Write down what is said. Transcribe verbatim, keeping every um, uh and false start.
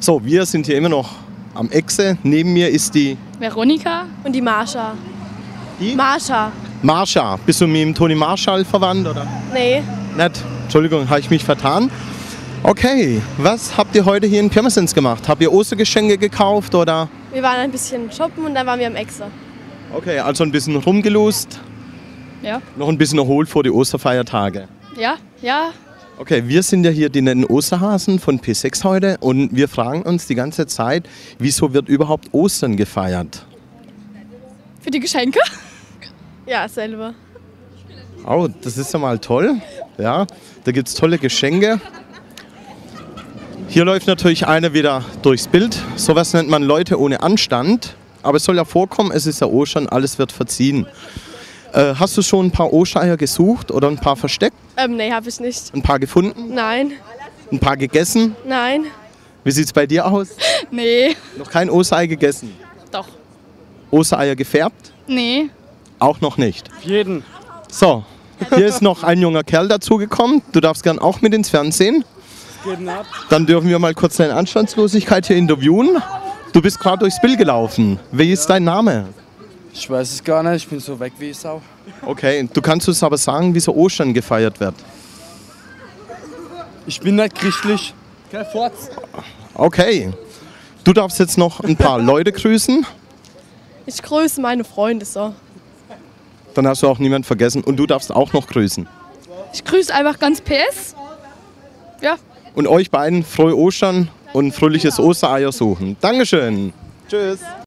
So, wir sind hier immer noch am Echse. Neben mir ist die Veronika. Und die Marsha. Die? Marsha. Marsha. Bist du mit dem Toni Marshall verwandt, oder? Nee. Nicht? Entschuldigung, habe ich mich vertan. Okay, was habt ihr heute hier in Pirmasens gemacht? Habt ihr Ostergeschenke gekauft, oder? Wir waren ein bisschen shoppen und dann waren wir am Echse. Okay, also ein bisschen rumgelust. Ja. Noch ein bisschen erholt vor die Osterfeiertage. Ja, ja. Okay, wir sind ja hier die netten Osterhasen von P sechs heute und wir fragen uns die ganze Zeit, wieso wird überhaupt Ostern gefeiert? Für die Geschenke. Ja, selber. Oh, das ist ja mal toll. Ja, da gibt es tolle Geschenke. Hier läuft natürlich einer wieder durchs Bild. Sowas nennt man Leute ohne Anstand. Aber es soll ja vorkommen, es ist ja Ostern, alles wird verziehen. Äh, hast du schon ein paar Ostereier gesucht oder ein paar versteckt? Ähm, nee, hab ich nicht. Ein paar gefunden? Nein. Ein paar gegessen? Nein. Wie sieht es bei dir aus? Nee. Noch kein Osterei gegessen? Doch. Ostereier gefärbt? Nee. Auch noch nicht. Jeden. So, hier ist noch ein junger Kerl dazugekommen. Du darfst gern auch mit ins Fernsehen. Geht ab. Dann dürfen wir mal kurz deine Anstandslosigkeit hier interviewen. Du bist gerade durchs Bild gelaufen. Wie ist dein Name? Ich weiß es gar nicht, ich bin so weg wie Sau. Okay, du kannst uns aber sagen, wieso Ostern gefeiert wird. Ich bin nicht christlich. Kein Furz. Okay, du darfst jetzt noch ein paar Leute grüßen. Ich grüße meine Freunde so. Dann hast du auch niemand vergessen und du darfst auch noch grüßen. Ich grüße einfach ganz P S. Ja. Und euch beiden frohe Ostern und fröhliches Ostereier suchen. Dankeschön. Tschüss.